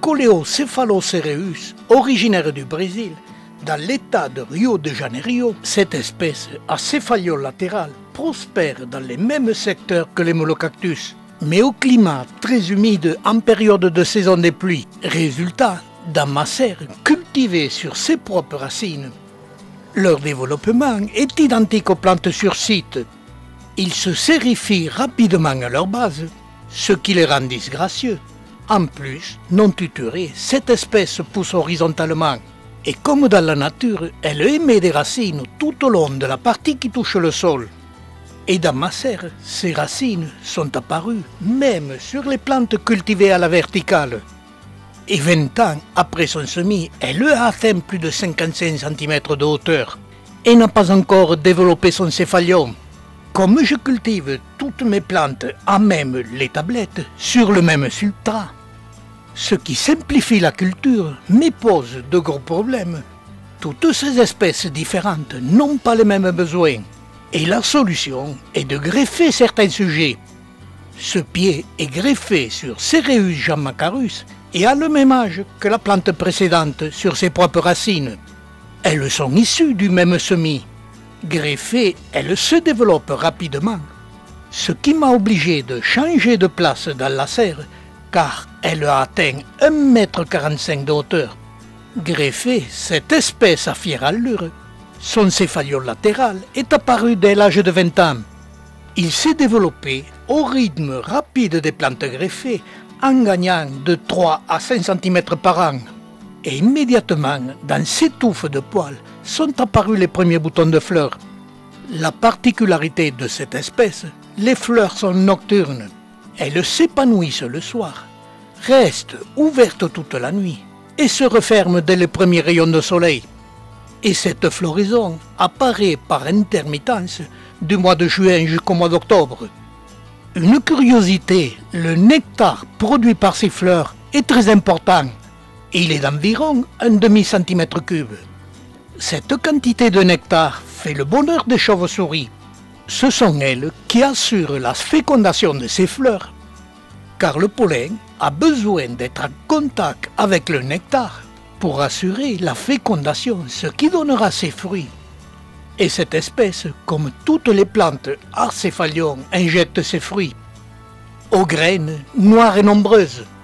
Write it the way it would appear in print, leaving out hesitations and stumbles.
Coleocephalocereus, originaire du Brésil, dans l'état de Rio de Janeiro, cette espèce à céphalio latéral prospère dans les mêmes secteurs que les molocactus, mais au climat très humide en période de saison des pluies, résultat d'un macère cultivé sur ses propres racines. Leur développement est identique aux plantes sur site. Ils se sérifient rapidement à leur base, ce qui les rend disgracieux. En plus, non tutorée, cette espèce pousse horizontalement. Et comme dans la nature, elle émet des racines tout au long de la partie qui touche le sol. Et dans ma serre, ces racines sont apparues même sur les plantes cultivées à la verticale. Et 20 ans après son semis, elle a atteint plus de 55 cm de hauteur et n'a pas encore développé son céphalium. Comme je cultive toutes mes plantes, à même les tablettes, sur le même substrat, ce qui simplifie la culture mais pose de gros problèmes. Toutes ces espèces différentes n'ont pas les mêmes besoins et la solution est de greffer certains sujets. Ce pied est greffé sur Cereus jammacarus et a le même âge que la plante précédente sur ses propres racines. Elles sont issues du même semis. Greffées, elles se développent rapidement, ce qui m'a obligé de changer de place dans la serre car elle a atteint 1,45 m de hauteur. Greffée, cette espèce à fière allure, son céphalio latéral est apparu dès l'âge de 20 ans. Il s'est développé au rythme rapide des plantes greffées en gagnant de 3 à 5 cm par an. Et immédiatement, dans ces touffes de poils, sont apparus les premiers boutons de fleurs. La particularité de cette espèce, les fleurs sont nocturnes. Elles s'épanouissent le soir, restent ouvertes toute la nuit et se referment dès les premiers rayons de soleil. Et cette floraison apparaît par intermittence du mois de juin jusqu'au mois d'octobre. Une curiosité, le nectar produit par ces fleurs est très important. Il est d'environ 1/2 cm3. Cette quantité de nectar fait le bonheur des chauves-souris. Ce sont elles qui assurent la fécondation de ces fleurs, car le pollen a besoin d'être en contact avec le nectar pour assurer la fécondation, ce qui donnera ses fruits. Et cette espèce, comme toutes les plantes à céphalium, injecte ses fruits aux graines noires et nombreuses.